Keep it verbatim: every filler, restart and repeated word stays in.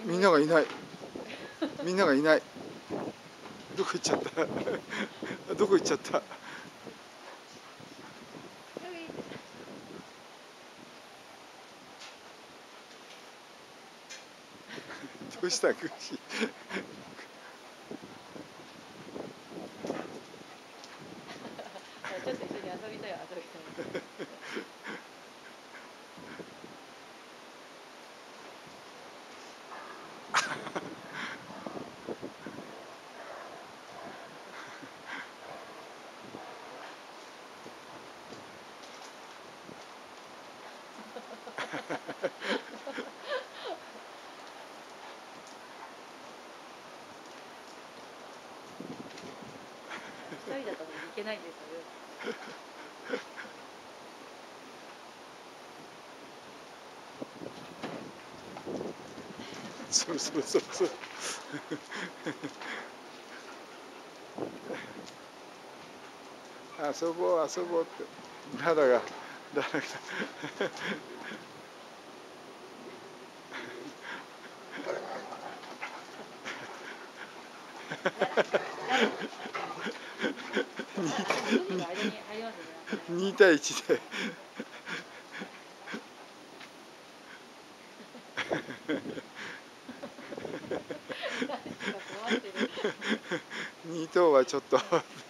みんながいない。みんながいない。どこ行っちゃった。どこ行っちゃった。どうしたグッシー。 ちょっと一緒に遊びたい遊びたい。一人だといけないんですよ。 そうそうそうそう。遊ぼう遊ぼうって。ダダがダダが。に対いちで。に頭はちょっと